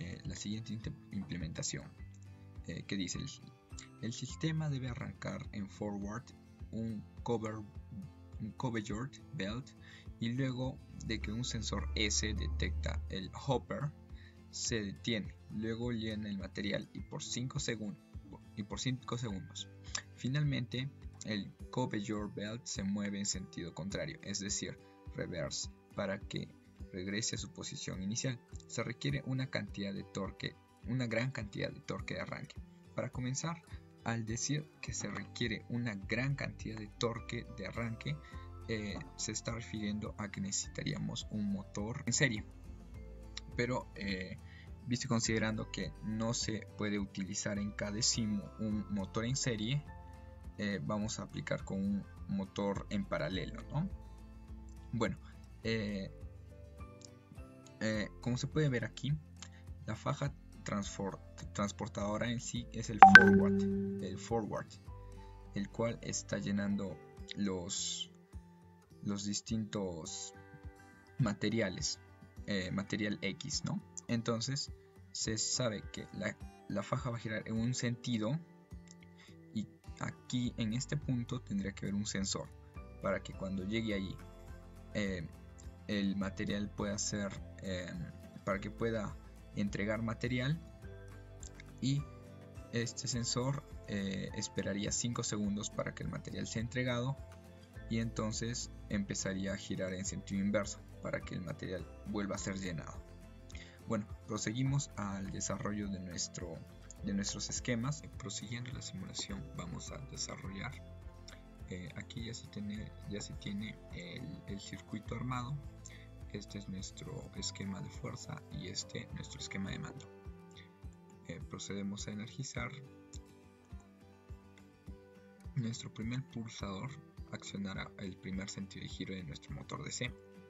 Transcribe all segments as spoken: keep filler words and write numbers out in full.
eh, la siguiente implementación eh, que dice: el, el sistema debe arrancar en forward un cover un conveyor belt, y luego de que un sensor S detecta el hopper, se detiene, luego llena el material y por cinco segundos y por cinco segundos. Finalmente, el conveyor belt se mueve en sentido contrario, es decir, reverse, para que regrese a su posición inicial. Se requiere una cantidad de torque, una gran cantidad de torque de arranque. Para comenzar, al decir que se requiere una gran cantidad de torque de arranque, eh, se está refiriendo a que necesitaríamos un motor en serie. Pero eh, visto considerando que no se puede utilizar en cada simo un motor en serie, eh, vamos a aplicar con un motor en paralelo, ¿no? Bueno, eh, eh, como se puede ver aquí, la faja transportadora en sí es el forward, el forward, el cual está llenando los, los distintos materiales, eh, material X, ¿no? Entonces se sabe que la, la faja va a girar en un sentido, y aquí en este punto tendría que haber un sensor para que cuando llegue allí eh, el material pueda ser, eh, para que pueda entregar material, y este sensor eh, esperaría cinco segundos para que el material sea entregado, y entonces empezaría a girar en sentido inverso para que el material vuelva a ser llenado. Bueno, proseguimos al desarrollo de, nuestro, de nuestros esquemas. Prosiguiendo la simulación, vamos a desarrollar. Eh, aquí ya se tiene, ya se tiene el, el circuito armado. Este es nuestro esquema de fuerza y este nuestro esquema de mando. Eh, procedemos a energizar. Nuestro primer pulsador accionará el primer sentido de giro de nuestro motor D C,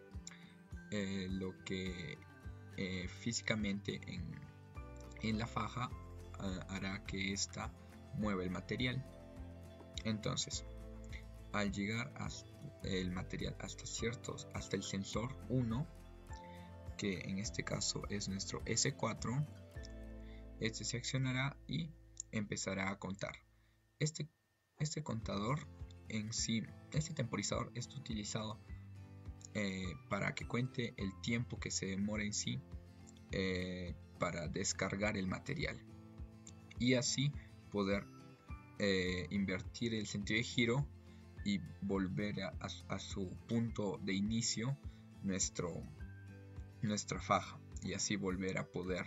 eh, lo que eh, físicamente en, en la faja uh, hará que ésta mueva el material. Entonces, al llegar hasta el material hasta ciertos, hasta el sensor uno, que en este caso es nuestro S cuatro, este se accionará y empezará a contar. Este, este contador en sí, este temporizador está utilizado eh, para que cuente el tiempo que se demora en sí eh, para descargar el material, y así poder eh, invertir el sentido de giro y volver a, a, a su punto de inicio nuestro, nuestra faja, y así volver a poder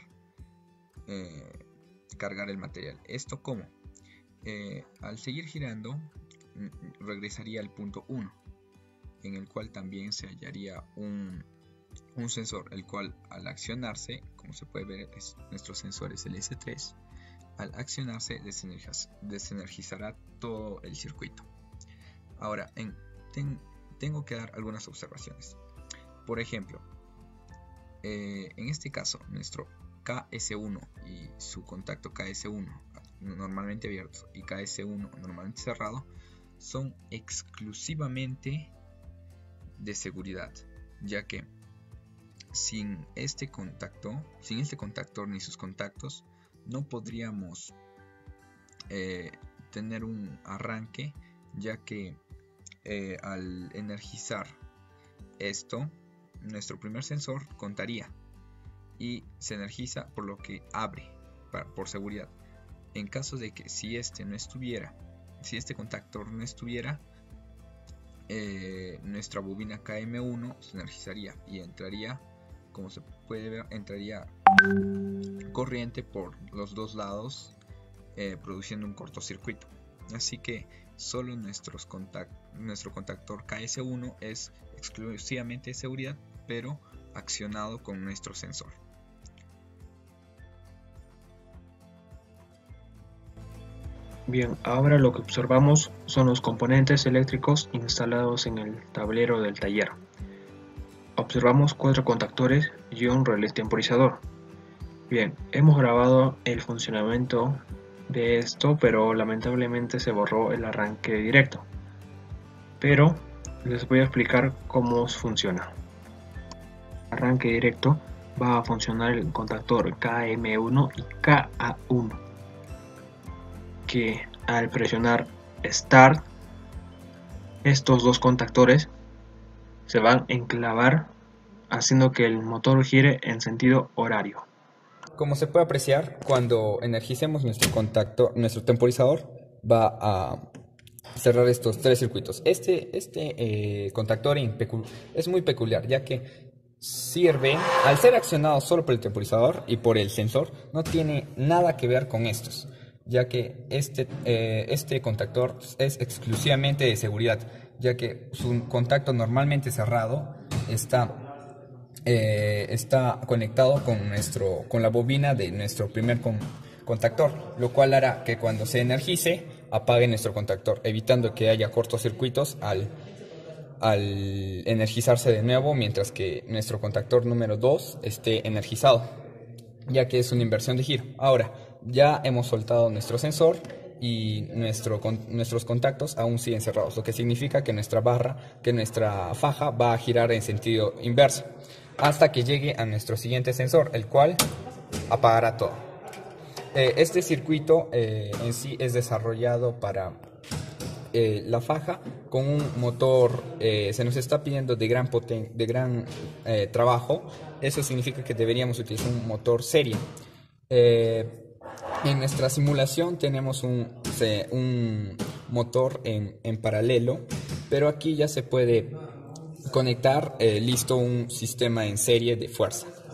eh, cargar el material. ¿Esto cómo? Eh, al seguir girando regresaría al punto uno, en el cual también se hallaría un, un sensor, el cual al accionarse, como se puede ver, es, nuestro sensor es el S tres. Al accionarse desenergiz, desenergizará todo el circuito. Ahora, en, ten, tengo que dar algunas observaciones. Por ejemplo, eh, en este caso, nuestro K S uno y su contacto K S uno normalmente abierto y K S uno normalmente cerrado son exclusivamente de seguridad, ya que sin este contacto, sin este contactor ni sus contactos, no podríamos eh, tener un arranque, ya que eh, al energizar esto, nuestro primer sensor contaría y se energiza, por lo que abre para, por seguridad. En caso de que si este no estuviera, si este contactor no estuviera, eh, nuestra bobina K M uno se energizaría y entraría, como se puede ver, entraría corriente por los dos lados, eh, produciendo un cortocircuito. Así que solo nuestros contact nuestro contactor K S uno es exclusivamente de seguridad, pero accionado con nuestro sensor. Bien, ahora lo que observamos son los componentes eléctricos instalados en el tablero del taller. Observamos cuatro contactores y un relé temporizador. Bien, hemos grabado el funcionamiento de esto, pero lamentablemente se borró el arranque directo. Pero les voy a explicar cómo funciona. Arranque directo va a funcionar el contactor K M uno y K A uno, que al presionar Start, estos dos contactores se van a enclavar, haciendo que el motor gire en sentido horario. Como se puede apreciar, cuando energicemos nuestro contactor, nuestro temporizador va a cerrar estos tres circuitos. Este, este eh, contactor es muy peculiar, ya que sirve, al ser accionado solo por el temporizador y por el sensor, no tiene nada que ver con estos, ya que este, eh, este contactor es exclusivamente de seguridad, ya que su contacto normalmente cerrado está, eh, está conectado con, nuestro, con la bobina de nuestro primer con, contactor, lo cual hará que cuando se energice apague nuestro contactor, evitando que haya cortocircuitos al, al energizarse de nuevo, mientras que nuestro contactor número dos esté energizado, ya que es una inversión de giro. Ahora, ya hemos soltado nuestro sensor y nuestro, con, nuestros contactos aún siguen cerrados, lo que significa que nuestra barra, que nuestra faja va a girar en sentido inverso, hasta que llegue a nuestro siguiente sensor, el cual apagará todo. Eh, este circuito eh, en sí es desarrollado para eh, la faja con un motor, eh, se nos está pidiendo de gran, poten de gran eh, trabajo. Eso significa que deberíamos utilizar un motor serie. Eh, en nuestra simulación tenemos un, se, un motor en, en paralelo, pero aquí ya se puede conectar eh, listo un sistema en serie de fuerza.